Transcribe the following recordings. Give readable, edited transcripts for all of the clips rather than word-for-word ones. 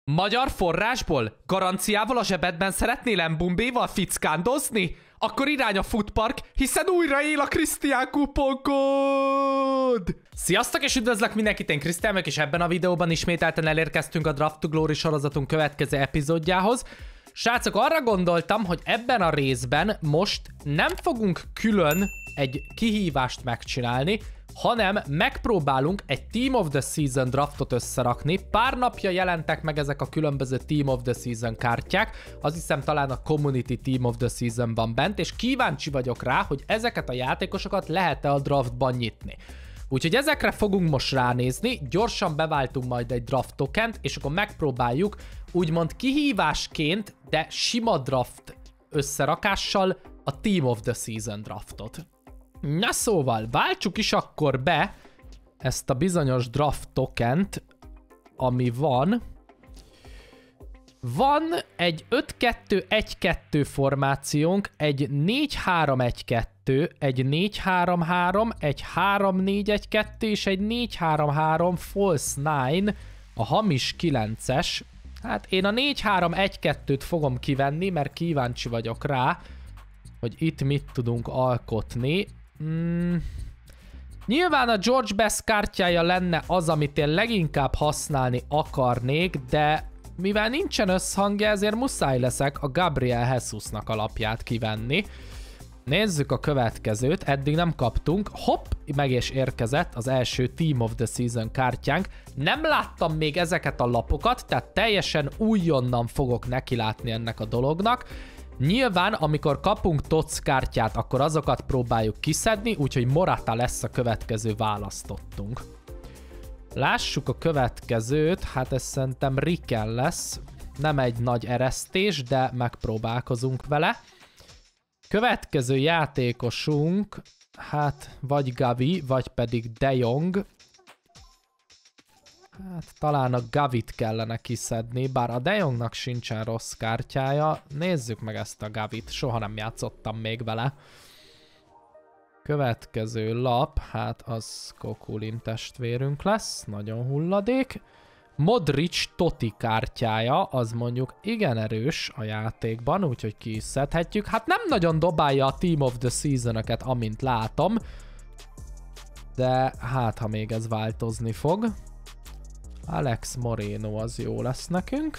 Magyar forrásból? Garanciával a zsebedben szeretnél Mbumbéval fickándozni? Akkor irány a Foodpark, hiszen újra él a Krisztián kuponkód! Sziasztok és üdvözlök mindenkit, én Krisztián vagyok, és ebben a videóban ismételten elérkeztünk a Draft to Glory sorozatunk következő epizódjához. Srácok, arra gondoltam, hogy ebben a részben most nem fogunk külön egy kihívást megcsinálni, hanem megpróbálunk egy Team of the Season draftot összerakni. Pár napja jelentek meg ezek a különböző Team of the Season kártyák. Azt hiszem talán a Community Team of the Season van bent, és kíváncsi vagyok rá, hogy ezeket a játékosokat lehet-e a draftban nyitni. Úgyhogy ezekre fogunk most ránézni, gyorsan beváltunk majd egy draft tokent, és akkor megpróbáljuk úgymond kihívásként, de sima draft összerakással a Team of the Season draftot. Na szóval, váltsuk is akkor be ezt a bizonyos draft tokent, ami van. Van egy 5-2-1-2 formációnk, egy 4-3-1-2, egy 4-3-3, egy 3-4-1-2 és egy 4-3-3 false 9, a hamis 9-es. Hát én a 4-3-1-2-t fogom kivenni, mert kíváncsi vagyok rá, hogy itt mit tudunk alkotni. Nyilván a George Best kártyája lenne az, amit én leginkább használni akarnék, de mivel nincsen összhangja, ezért muszáj leszek a Gabriel Jesusnak alapját kivenni. Nézzük a következőt, eddig nem kaptunk. Hopp, meg is érkezett az első Team of the Season kártyánk. Nem láttam még ezeket a lapokat, tehát teljesen újonnan fogok nekilátni ennek a dolognak. Nyilván, amikor kapunk TOTS kártyát, akkor azokat próbáljuk kiszedni, úgyhogy Morata lesz a következő választottunk. Lássuk a következőt, hát ez szerintem Riken lesz. Nem egy nagy eresztés, de megpróbálkozunk vele. Következő játékosunk, hát vagy Gavi, vagy pedig De Jong. Hát talán a Gavit kellene kiszedni, bár a De Jongnak sincsen rossz kártyája. Nézzük meg ezt a Gavit, soha nem játszottam még vele. Következő lap, hát az Kokulin testvérünk lesz, nagyon hulladék. Modric Totti kártyája, az mondjuk igen erős a játékban, úgyhogy ki is szedhetjük. Hát nem nagyon dobálja a Team of the Season-öket, amint látom. De hát, ha még ez változni fog. Alex Moreno az jó lesz nekünk.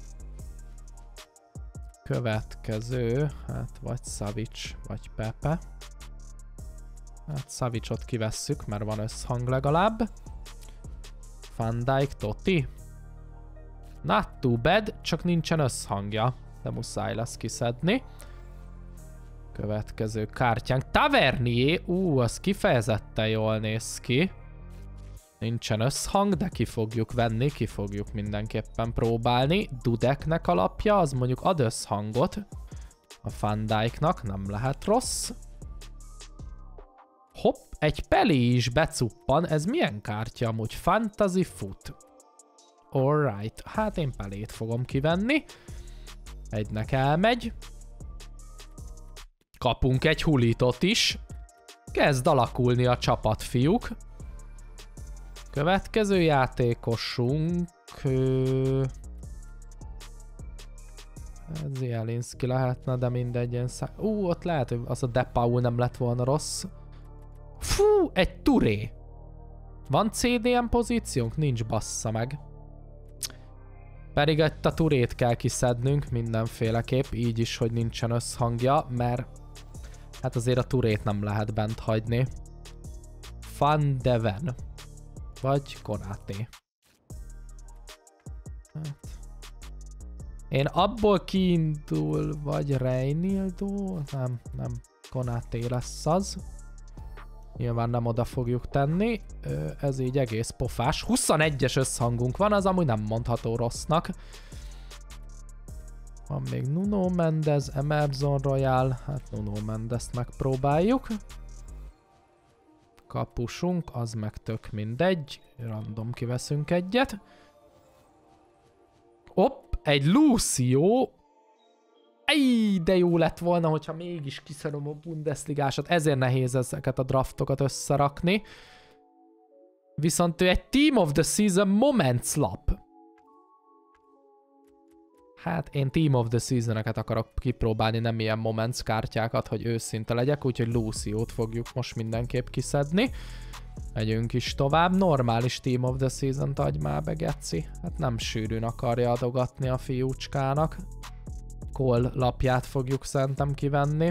Következő, hát vagy Savic, vagy Pepe. Hát Savicot kivesszük, mert van összhang legalább. Van Dijk, Totti. Not too bad, csak nincsen összhangja, de muszáj lesz kiszedni. Következő kártyánk. Tavernier, az kifejezetten jól néz ki. Nincsen összhang, de ki fogjuk venni, ki fogjuk mindenképpen próbálni. Dudeknek alapja, az mondjuk ad összhangot. A Van Dijknak nem lehet rossz. Hopp, egy Peli is becuppan, ez milyen kártya amúgy? Fantasy Foot. Alright, hát én Pelét fogom kivenni. Egynek elmegy. Kapunk egy Hulitot is. Kezd alakulni a csapat, fiúk. Következő játékosunk... Zielinski lehetne, de mindegy. Ott lehet, hogy az a De Paul nem lett volna rossz. Fú, egy Touré. Van CDM pozíciónk? Nincs, bassza meg. Pedig itt a Tourét kell kiszednünk mindenféleképp, így is, hogy nincsen összhangja, mert hát azért a Tourét nem lehet bent hagyni. Van de Ven. Vagy Konaté. Hát. Én abból kiindul, vagy Reinildo? Nem. Konaté lesz az. Nyilván nem oda fogjuk tenni. Ez így egész pofás. 21-es összhangunk van, az amúgy nem mondható rossznak. Van még Nuno Mendes, Emerson Royal. Hát Nuno Mendes-t megpróbáljuk. Kapusunk, az meg tök mindegy. Random kiveszünk egyet. Hopp, egy Lucio. Ej, de jó lett volna, hogyha mégis kiszedom a Bundesligásat. Ezért nehéz ezeket a draftokat összerakni. Viszont ő egy Team of the Season Moments lap. Hát én Team of the Season-eket akarok kipróbálni, nem ilyen Moments kártyákat, hogy őszinte legyek, úgyhogy Lucio-t fogjuk most mindenképp kiszedni. Megyünk is tovább. Normális Team of the Season-t adj már be, geci. Hát nem sűrűn akarja adogatni a fiúcskának. Cole lapját fogjuk szerintem kivenni.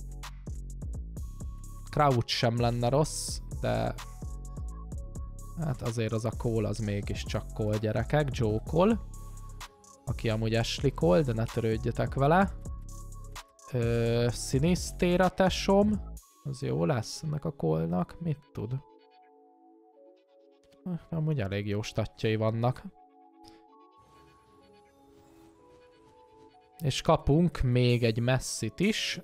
Crouch sem lenne rossz, de... Hát azért az a Cole az mégiscsak Cole, gyerekek. Joe Cole. Aki amúgy Ashley Cole, de ne törődjetek vele. Sinister a tesom. Az jó lesz ennek a Cole-nak. Mit tud? Amúgy elég jó statjai vannak. És kapunk még egy Messit is.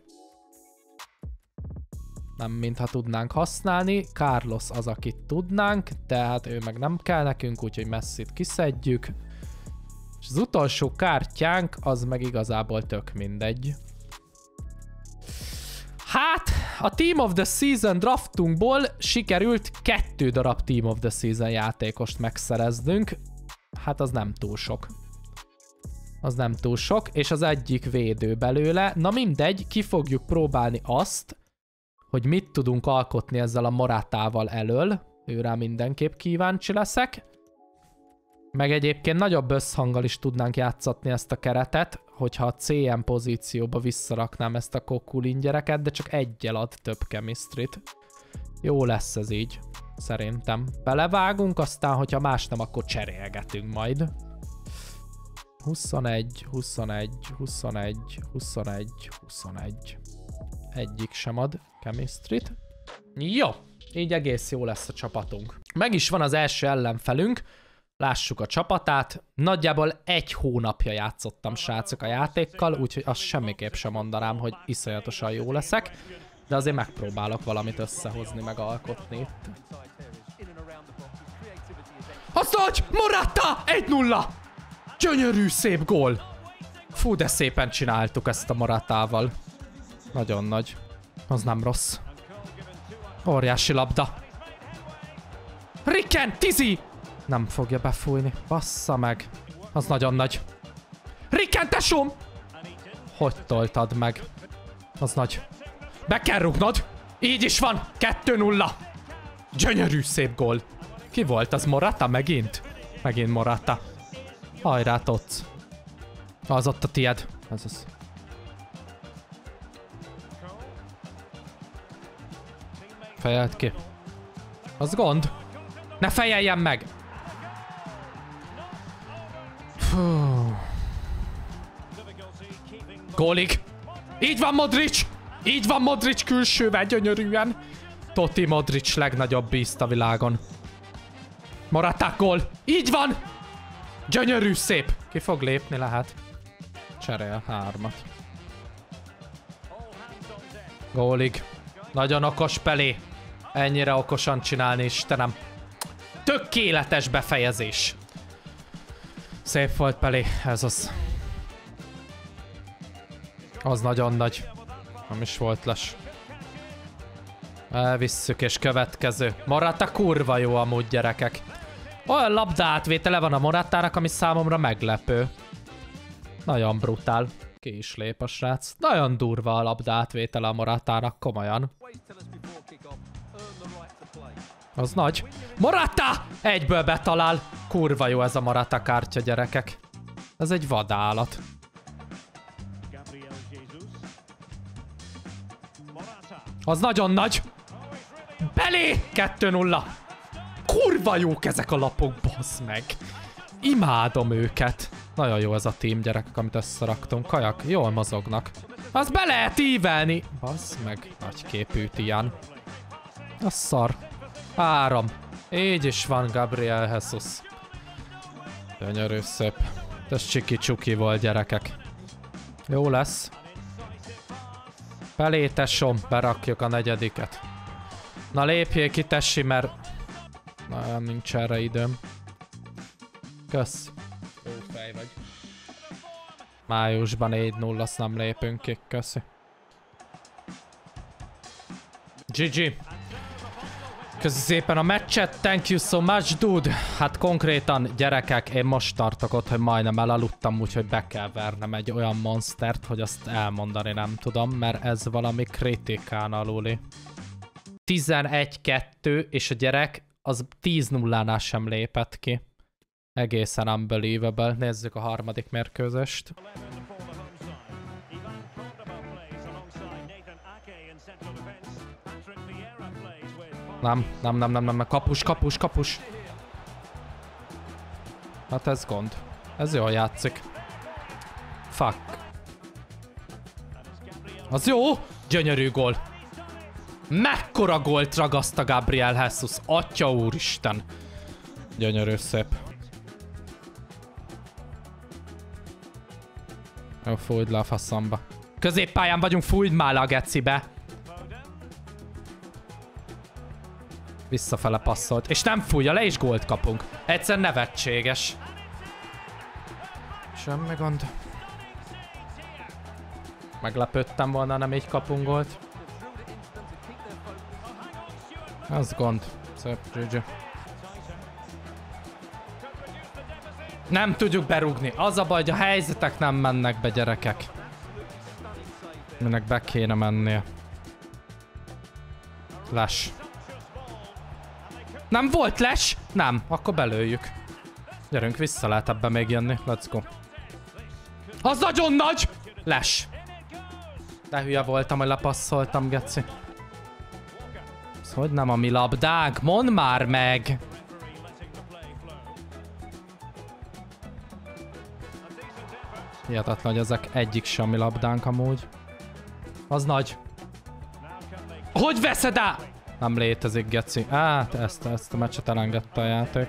Nem mintha tudnánk használni. Carlos az, akit tudnánk, tehát ő meg nem kell nekünk, úgyhogy Messit kiszedjük. És az utolsó kártyánk az meg igazából tök mindegy. Hát, a Team of the Season draftunkból sikerült 2 darab Team of the Season játékost megszereznünk. Hát az nem túl sok. Az nem túl sok, és az egyik védő belőle. Na mindegy, ki fogjuk próbálni azt, hogy mit tudunk alkotni ezzel a Moratával elől. Őrá mindenképp kíváncsi leszek. Meg egyébként nagyobb összhanggal is tudnánk játszatni ezt a keretet, hogyha a CM pozícióba visszaraknám ezt a Kokulin gyereket, de csak egyel ad több chemistryt. Jó lesz ez így, szerintem. Belevágunk, aztán, hogyha más nem, akkor cserélgetünk majd. 21, 21, 21, 21, 21. Egyik sem ad chemistryt. Jó, így egész jó lesz a csapatunk. Meg is van az első ellenfelünk. Lássuk a csapatát. Nagyjából 1 hónapja játszottam, srácok, a játékkal, úgyhogy azt semmiképp sem mondanám, hogy iszonyatosan jó leszek. De azért megpróbálok valamit összehozni, meg alkotni itt. Az nagy! Morata! 1-0! Gyönyörű, szép gól! Fú, de szépen csináltuk ezt a Moratával. Nagyon nagy. Az nem rossz. Óriási labda. Riken! Tizi! Nem fogja befújni. Bassza meg. Az nagyon nagy. Riken, tesóm! Hogy toltad meg? Az nagy. Be kell rúgnod. Így is van. 2-0. Gyönyörű, szép gól. Ki volt? Az Morata megint? Megint Morata. Hajrá, Tots. Az ott a tied. Ez az. Fejeld ki. Az gond. Ne fejeljen meg! Gólig! Így van, Modric! Így van, Modric külsővel gyönyörűen. Totti Modric legnagyobb beast a világon. Morata gól! Így van! Gyönyörű, szép! Ki fog lépni, lehet. Cserél 3-at. Gólig. Nagyon okos Pelé. Ennyire okosan csinálni, Istenem. Tökéletes befejezés. Szép volt, Pelé. Ez az. Az nagyon nagy. Nem is volt les. Elvisszük, és következő. Morata kurva jó amúgy, gyerekek. Olyan labdaátvétele van a Moratának, ami számomra meglepő. Nagyon brutál. Ki is lép a srác. Nagyon durva a labdaátvétele a Moratának, komolyan. Az nagy. Morata! Egyből betalál. Kurva jó ez a Morata kártya, gyerekek. Ez egy vadállat. Az nagyon nagy. Belé! 2-0. Kurva jók ezek a lapok, bassz meg. Imádom őket. Nagyon jó ez a team, gyerekek, amit összeraktunk. Kajak, jól mozognak. Az be lehet ívelni. Bassz meg. Nagyképű Tian. Az szar. 3. Így is van, Gabriel Jesus. Gyönyörű, szép. Ez csiki-csuki volt, gyerekek. Jó lesz. Pelé, tesóm, berakjuk a 4. Na lépjél ki, tessi, mert... Na, nincs erre időm. Kösz. Jó fej vagy. Májusban 4-0, azt nem lépünk ki, köszi. GG. Köszi szépen a meccset, thank you so much, dude. Hát konkrétan, gyerekek, én most tartok ott, hogy majdnem elaludtam, úgyhogy be kell vernem egy olyan monstert, hogy azt elmondani nem tudom, mert ez valami kritikán aluli. 11-2, és a gyerek az 10-0-nál sem lépett ki. Egészen unbelievable. Nézzük a harmadik mérkőzést. Nem. Kapus. Hát ez gond. Ez jól játszik. Fuck. Az jó! Gyönyörű gól. Mekkora gólt ragaszt a Gabriel Jesus. Atya úristen. Gyönyörű szép. Jó, fújd le a faszamba. Középpályán vagyunk, fújd már le a gecibe. Visszafele passzolt. És nem fújja le, és gólt kapunk. Egyszer nevetséges. Semmi gond. Meglepődtem volna, nem így kapunk gólt. Az gond. Szép, GG. Nem tudjuk berúgni. Az a baj, hogy a helyzetek nem mennek be, gyerekek. Minek be kéne mennie. Les. Nem volt les? Nem. Akkor belőjük. Gyerünk, vissza lehet ebbe még jönni. Let's go. Az nagyon nagy! Les. De hülye voltam, hogy lepasszoltam, geci. Ez hogy nem a mi labdánk? Mondd már meg! Hihetetlen, hogy ezek egyik sem mi labdánk amúgy. Az nagy. Hogy veszed el? Nem létezik, geci. Hát ezt a meccset elengedte a játék.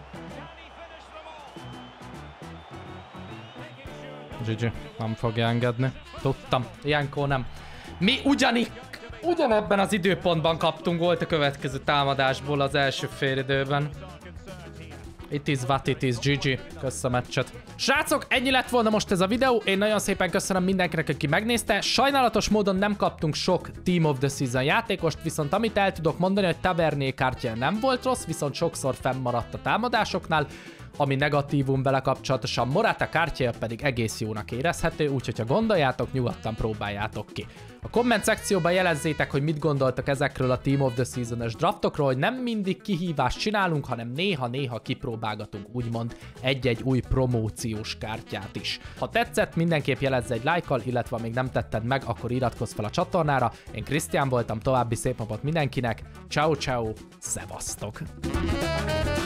GG. Nem fogja engedni. Tudtam. Ilyenkor nem. Mi ugyanebben az időpontban kaptunk gólt a következő támadásból az első félidőben. It is what it is, GG. Köszönöm a meccset. Srácok, ennyi lett volna most ez a videó. Én nagyon szépen köszönöm mindenkinek, aki megnézte. Sajnálatos módon nem kaptunk sok Team of the Season játékost, viszont amit el tudok mondani, hogy Tavernier kártya nem volt rossz, viszont sokszor fennmaradt a támadásoknál, ami negatívum vele kapcsolatosan. Morata kártyája pedig egész jónak érezhető, úgyhogy ha gondoljátok, nyugodtan próbáljátok ki. A komment szekcióban jelezzétek, hogy mit gondoltak ezekről a Team of the Season-es draftokról, hogy nem mindig kihívást csinálunk, hanem néha-néha kipróbálgatunk úgymond egy-egy új promóciós kártyát is. Ha tetszett, mindenképp jelezz egy lájkkal, illetve ha még nem tetted meg, akkor iratkozz fel a csatornára. Én Krisztián voltam, további szép napot mindenkinek. Ciao, ciao, szevasztok!